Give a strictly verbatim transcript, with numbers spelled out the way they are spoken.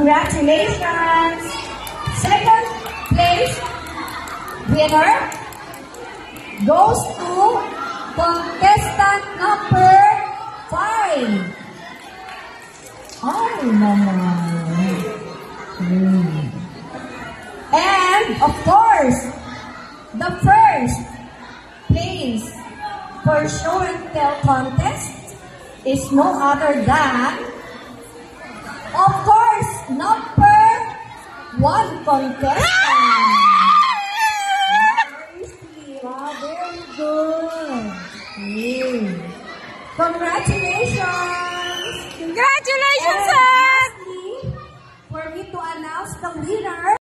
Congratulations! Second place winner goes to contestant number five. Ay, naman. Hmm. And, of course, the first place for show and tell contest is no other than, of course, number one contestant. Wow, very good. Okay. Congratulations! Congratulations, and sir! lastly, for me to announce the winner